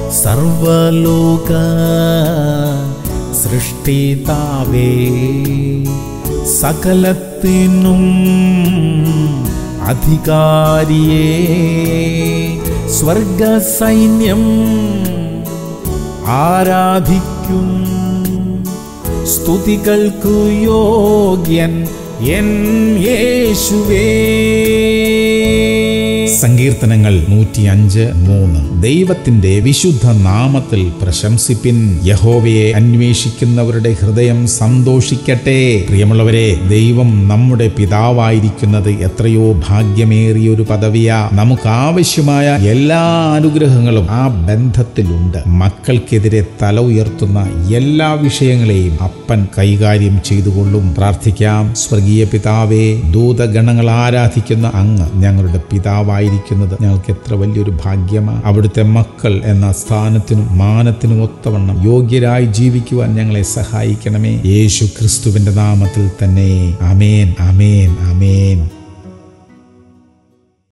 സർവലോക സൃഷ്ടിതാവേ, സകലത്തിനും അധികാരിയേ, സ്വർഗ സൈന്യം ആരാധിക്കും. സ്തുതികൾക്കു യോഗ്യൻ എൻ യേശുവേ. സങ്കീർത്തനങ്ങൾ 105:3. ദൈവത്തിന്റെ വിശുദ്ധ നാമത്തിൽ പ്രശംസിപ്പിൻ. യഹോവയെ അന്വേഷിക്കുന്നവരുടെ ഹൃദയം സന്തോഷിക്കട്ടെ. പ്രിയമുള്ളവരെ, ദൈവം നമ്മുടെ പിതാവായിരിക്കുന്നത് എത്രയോ ഭാഗ്യമേറിയൊരു പദവിയാ. നമുക്ക് ആവശ്യമായ എല്ലാ അനുഗ്രഹങ്ങളും ആ ബന്ധത്തിലുണ്ട്. മക്കൾക്കെതിരെ തല ഉയർത്തുന്ന എല്ലാ വിഷയങ്ങളെയും അപ്പൻ കൈകാര്യം ചെയ്തുകൊള്ളും. പ്രാർത്ഥിക്കാം. സ്വർഗീയ പിതാവേ, ദൂതഗണങ്ങൾ ആരാധിക്കുന്ന അങ്ങ് ഞങ്ങളുടെ പിതാവായിരിക്കുന്നത് ഞങ്ങൾക്ക് എത്ര വലിയൊരു ഭാഗ്യമാണ്. അവിടുത്തെ മക്കൾ എന്ന സ്ഥാനത്തിനും മാനത്തിനും ഒത്തവണ്ണം യോഗ്യരായി ജീവിക്കുവാൻ ഞങ്ങളെ സഹായിക്കണമേ. യേശു ക്രിസ്തുവിന്റെ നാമത്തിൽ തന്നെ. ആമേൻ, ആമേൻ, ആമേൻ.